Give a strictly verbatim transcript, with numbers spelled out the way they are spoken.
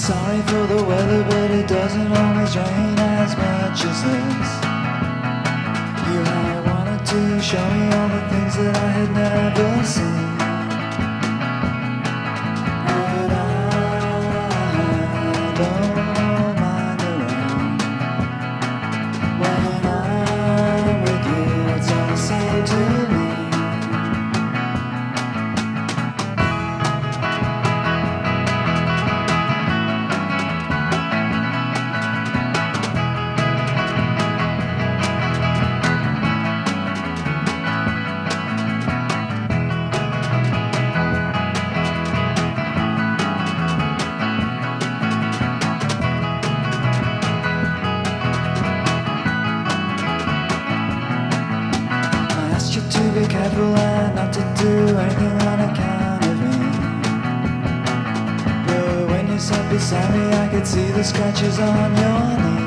Sorry for the weather, but it doesn't always rain as much as this. You had wanted to show me all the things that I had never seen. But I don't mind around. When I'm with you, it's all the same to me. Be careful and not to do anything on account of me. But when you sat beside me, I could see the scratches on your knee.